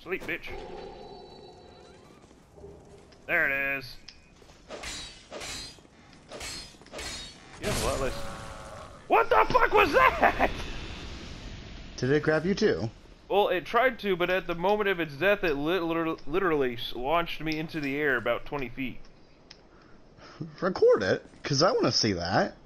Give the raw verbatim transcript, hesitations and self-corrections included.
Sleep, bitch. There it is. You have a lot less. What the fuck was that? Did it grab you too? Well, it tried to, but at the moment of its death, it lit literally launched me into the air about twenty feet. Record it, because I want to see that.